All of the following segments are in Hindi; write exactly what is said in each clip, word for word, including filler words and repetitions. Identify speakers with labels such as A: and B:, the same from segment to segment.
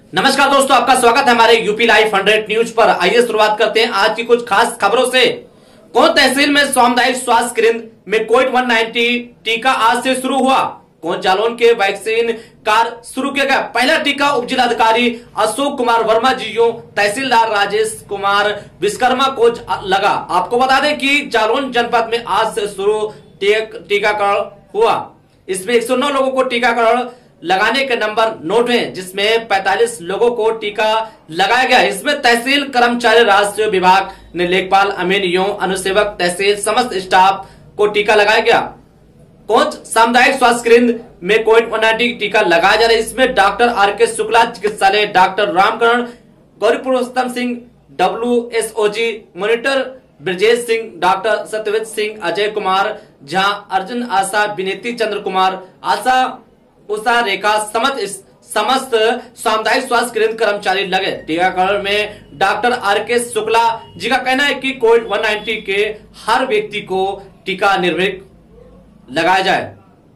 A: नमस्कार दोस्तों, आपका स्वागत है हमारे यूपी लाइव हंड्रेड न्यूज पर। आइए शुरुआत करते हैं आज की कुछ खास खबरों से। कौन तहसील में सामुदायिक स्वास्थ्य केंद्र में कोविड उन्नीस टीका आज से शुरू हुआ। कौन जालौन के वैक्सीन कार शुरू किया गया। पहला टीका उप जिलाधिकारी अशोक कुमार वर्मा जीओ तहसीलदार राजेश कुमार विश्वकर्मा को लगा। आपको बता दें कि जालौन जनपद में आज से शुरू टीकाकरण हुआ। इसमें एक सौ नौ लोगों को टीकाकरण लगाने के नंबर नोट हुए, जिसमें पैंतालीस लोगों को टीका लगाया गया। इसमें तहसील कर्मचारी राजस्व विभाग ने लेखपाल अमीन यो अनुसेवक तहसील समस्त स्टाफ को टीका लगाया गया। कोच सामुदायिक स्वास्थ्य केंद्र में कोविड उन्नीस टीका लगाया जा रहा है। इसमें डॉक्टर आर के शुक्ला चिकित्सालय, doctor Ramkaran, Gauri Purushottam Singh, W S O G monitor Brajesh Singh, doctor Satyaved Singh, Ajay Kumar Jha, Arjun Asha, Viniti Chandra Kumar, Asha Usha Rekha समस्त समस्त सामुदायिक स्वास्थ्य केंद्र कर्मचारी लगे। टीकाकरण में doctor R K Shukla ji का कहना है कि कोविड उन्नीस के हर व्यक्ति को टीका निर्भीक लगाया जाए।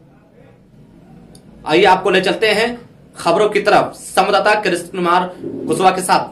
A: आइए आपको ले चलते हैं खबरों की तरफ संवाददाता कृष्ण कुमार कुशवाहा के साथ।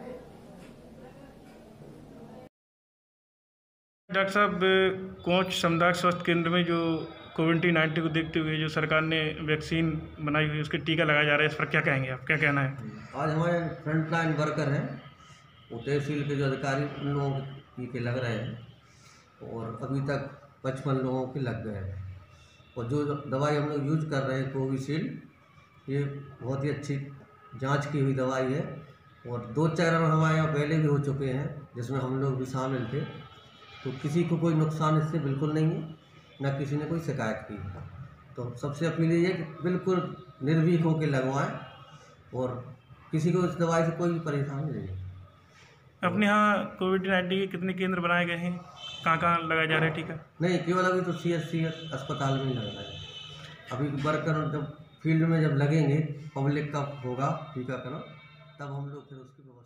B: डॉक्टर साहब, कोच सामुदायिक स्वास्थ्य केंद्र में जो कोविड नाइन्टीन को देखते हुए जो सरकार ने वैक्सीन बनाई हुई है उसके टीका लगाया जा रहा है, इस पर क्या कहेंगे आप, क्या कहना है?
C: आज हमारे फ्रंट लाइन वर्कर हैं, वो तहसील के जो अधिकारी उन लोगों के टीके लग रहे हैं और अभी तक पचपन लोगों के लग गए हैं। और जो दवाई हम लोग यूज कर रहे हैं कोविशील्ड, ये बहुत ही अच्छी जांच की हुई दवाई है और दो चरण हमारे यहाँ पहले भी हो चुके हैं जिसमें हम लोग भी शामिल थे, तो किसी को कोई नुकसान इससे बिल्कुल नहीं है, न किसी ने कोई शिकायत की। तो सबसे अपील ये है कि बिल्कुल निर्भीक होकर लगवाएं और किसी को इस दवाई से कोई भी परेशानी नहीं है।
B: अपने यहाँ कोविड नाइन्टीन के कितने केंद्र बनाए गए हैं, कहाँ कहाँ लगाया जा रहा है टीका?
C: नहीं, केवल अभी तो सी एस सी अस्पताल में ही लग रहा है। अभी वर्कर जब फील्ड में जब लगेंगे, पब्लिक का होगा टीकाकरण, तब हम लोग फिर उसकी